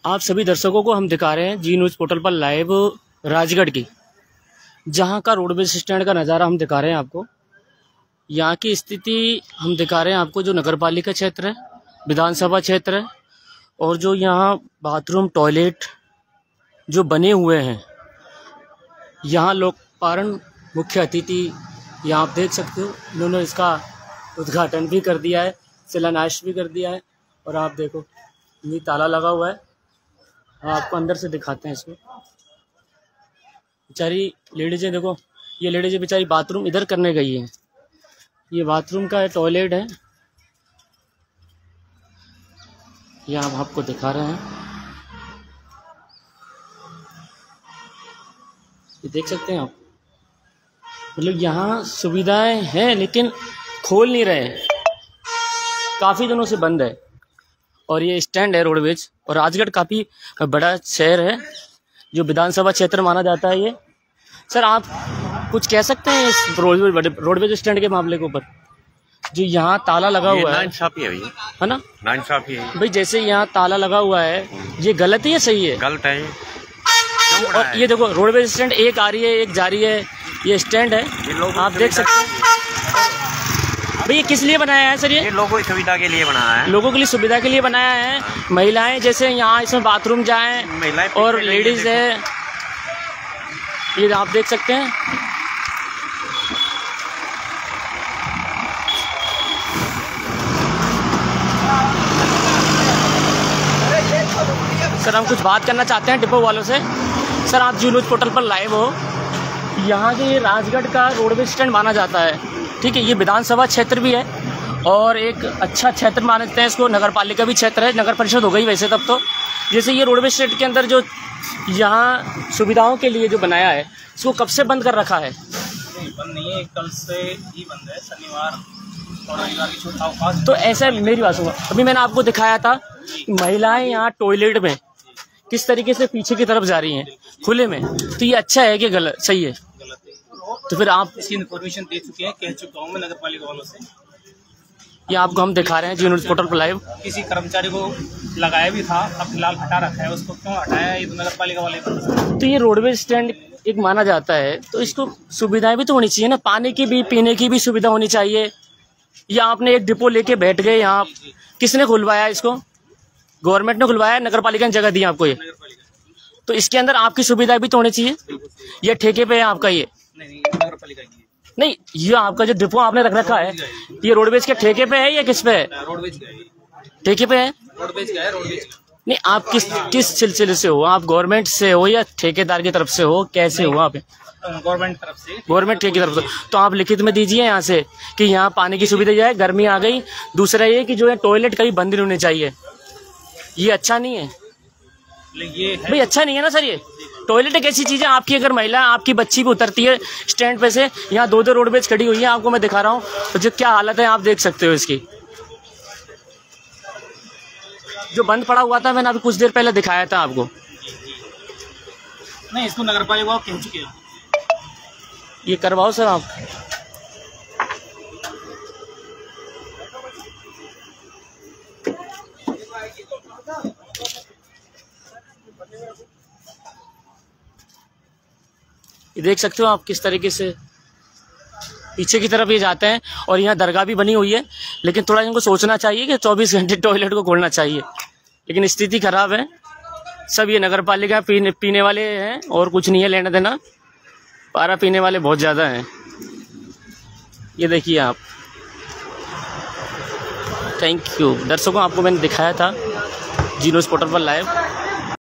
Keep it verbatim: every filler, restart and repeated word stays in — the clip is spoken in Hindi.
आप सभी दर्शकों को हम दिखा रहे हैं जी न्यूज़ पोर्टल पर लाइव राजगढ़ की, जहां का रोडवेज स्टैंड का नज़ारा हम दिखा रहे हैं आपको। यहां की स्थिति हम दिखा रहे हैं आपको, जो नगर पालिका क्षेत्र है, विधानसभा क्षेत्र है, और जो यहां बाथरूम टॉयलेट जो बने हुए हैं। यहां लोकपारण मुख्य अतिथि यहाँ आप देख सकते हो, इन्होंने इसका उद्घाटन भी कर दिया है, शिलान्यास भी कर दिया है। और आप देखो ये ताला लगा हुआ है, आपको अंदर से दिखाते हैं इसको। बेचारी लेडीजें देखो, ये लेडीजें बेचारी बाथरूम इधर करने गई हैं। ये बाथरूम का टॉयलेट है, ये हम आपको दिखा रहे हैं। ये देख सकते हैं आप, मतलब यहाँ सुविधाएं हैं लेकिन खोल नहीं रहे हैं, काफ़ी दिनों से बंद है। और ये स्टैंड है रोडवेज, और राजगढ़ काफ़ी बड़ा शहर है, जो विधानसभा क्षेत्र माना जाता है ये। सर आप कुछ कह सकते हैं इस रोडवेज रोडवेज स्टैंड के मामले के ऊपर, जो यहाँ ताला लगा हुआ है? नाइंसाफी है भैया, है ना, नाइंसाफी है भाई। जैसे यहाँ ताला लगा हुआ है, ये गलत है या सही है? गलत है। और ये देखो रोडवेज स्टैंड एक आ रही है एक जा रही है, ये स्टैंड है, आप देख सकते हैं। भाई ये किस लिए बनाया है सर? ये, ये लोगों की सुविधा के लिए बनाया है, लोगों के लिए सुविधा के लिए बनाया है। महिलाएं जैसे यहाँ इसमें बाथरूम जाएं, महिलाएं और लेडीज है, ये आप देख सकते हैं। सर हम कुछ बात करना चाहते हैं डिपो वालों से। सर आप जी न्यूज़ पोर्टल पर लाइव हो, यहाँ के राजगढ़ का रोडवेज स्टैंड माना जाता है, ठीक है। ये विधानसभा क्षेत्र भी है और एक अच्छा क्षेत्र मानते हैं इसको, नगर पालिका भी क्षेत्र है, नगर परिषद हो गई वैसे तब तो। जैसे ये रोडवेज स्टैंड के अंदर जो यहाँ सुविधाओं के लिए जो बनाया है, इसको कब से बंद कर रखा है? नहीं, बंद नहीं है, कल से ही बंद है, शनिवार और रविवार की छूट अवकाश। तो ऐसा मेरी बात सुनो, अभी मैंने आपको दिखाया था महिलाएं यहाँ टॉयलेट में किस तरीके से पीछे की तरफ जा रही हैं खुले में, तो ये अच्छा है कि गलत? सही है। गलत है, तो फिर आप इसकी इन्फॉर्मेशन दे चुके हैं, कह चुका हूँ मैं नगर पालिका वालों से। ये आपको हम दिखा रहे हैं जी न्यूज़ पोर्टल पर लाइव। किसी कर्मचारी को लगाया भी था, अब फिलहाल हटा रखा है, उसको क्यों हटाया ये तो नगर पालिका वाले बता सकते हैं। तो ये रोडवेज स्टैंड एक माना जाता है, तो इसको सुविधाएं भी तो होनी चाहिए ना, पानी की भी, पीने की भी सुविधा होनी चाहिए। या आपने एक डिपो लेके बैठ गए यहाँ, किसने खुलवाया इसको? गवर्नमेंट ने खुलवाया, नगर पालिका ने जगह दी आपको ये, तो इसके अंदर आपकी सुविधाएं भी तो होनी चाहिए। ये ठेके पे है आपका? ये नहीं, नगर पालिका की नहीं, ये आपका जो डिपो आपने रख रखा है, ये रोडवेज के ठेके पे है या किस पे है? रोडवेज का है, ठेके पे है। रोडवेज का है, रोडवेज का। नहीं, आप किस किस सिलसिले से हो? आप गवर्नमेंट से हो या ठेकेदार की तरफ से हो? कैसे हो आप? गवर्नमेंट तरफ से। गवर्नमेंट ठेके की तरफ से, तो आप लिखित में दीजिए यहाँ से कि यहाँ पानी की सुविधा जाए, गर्मी आ गई। दूसरा ये कि जो है टॉयलेट कभी बंद नहीं होने चाहिए, ये अच्छा नहीं है ये है भाई, अच्छा नहीं है ना सर। ये टॉयलेट एक ऐसी चीज है, आपकी अगर महिला आपकी बच्ची भी उतरती है स्टैंड पे से, यहाँ दो दो रोडवेज खड़ी हुई है, आपको मैं दिखा रहा हूँ, तो जो क्या हालत है आप देख सकते हो इसकी। जो बंद पड़ा हुआ था, मैंने अभी कुछ देर पहले दिखाया था आपको। नहीं, इसको नगर पालिका कह चुके हैं, ये करवाओ सर आप। ये देख सकते हो आप किस तरीके से पीछे की तरफ ये जाते हैं, और यहाँ दरगाह भी बनी हुई है। लेकिन थोड़ा इनको सोचना चाहिए कि चौबीस घंटे टॉयलेट को खोलना चाहिए, लेकिन स्थिति खराब है। सब ये नगर पालिका पीने पीने वाले हैं और कुछ नहीं है लेना देना, पारा पीने वाले बहुत ज़्यादा हैं। ये देखिए आप। थैंक यू दर्शकों, आपको मैंने दिखाया था जी न्यूज़ पोर्टल पर लाइव।